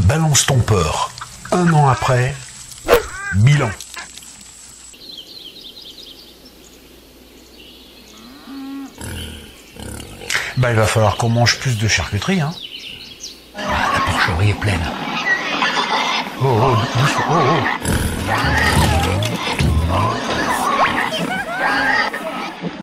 Balance ton porc. 1 an après, bilan. Bah, il va falloir qu'on mange plus de charcuterie, hein. La porcherie est pleine. Oh, oh, doucement, oh, oh.